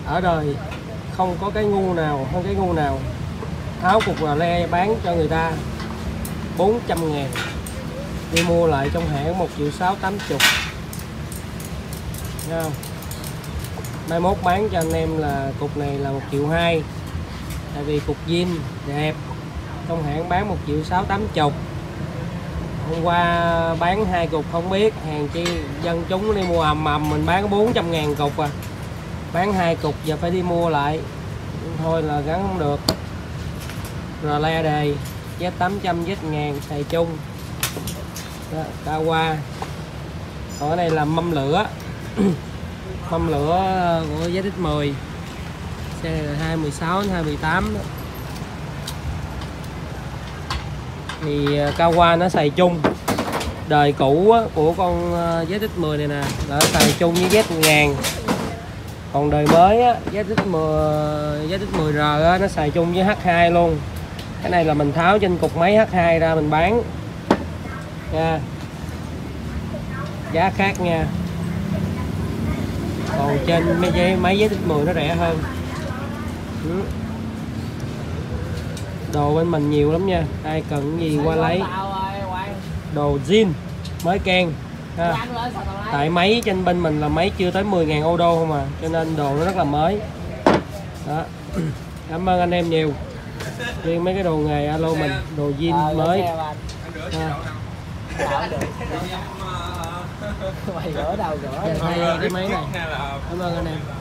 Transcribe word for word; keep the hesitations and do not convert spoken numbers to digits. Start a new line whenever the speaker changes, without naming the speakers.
ở đời không có cái ngu nào, không cái ngu nào tháo cục rờ le bán cho người ta bốn trăm ngàn, đi mua lại trong hãng một triệu sáu tám chục. Thấy không? Mai mốt bán cho anh em là cục này là một triệu hai, tại vì cục zin đẹp, trong hãng bán một triệu sáu tám chục. Hôm qua bán hai cục không biết, hàng chi dân chúng đi mua ầm ầm, mình bán bốn trăm ngàn cục à, bán hai cục giờ phải đi mua lại, thôi là gắn không được. Rờ le đề Z tám trăm Z ngàn xài chung đó, Kawa. Còn cái này là mâm lửa mâm lửa của Z X mười, xe là hai mười sáu đến hai mười tám đó. Thì Kawa nó xài chung, đời cũ á, của con Z X mười này nè là xài chung với Z ngàn, còn đời mới á, Z X mười Z X mười R á, nó xài chung với H hai luôn. Cái này là mình tháo trên cục máy H hai ra mình bán nha, giá khác nha. Còn trên mấy máy Z X mười nó rẻ hơn. Đồ bên mình nhiều lắm nha, ai cần gì qua lấy. Đồ zin mới can ha. Tại máy trên bên mình là máy chưa tới mười ngàn ô đô không à, cho nên đồ nó rất là mới đó. Cảm ơn anh em nhiều. Riêng mấy cái đồ nghề alo mình, đồ zin mới ha.
Mày gỡ đâu gỡ
Thay cái máy này. Cảm ơn anh em.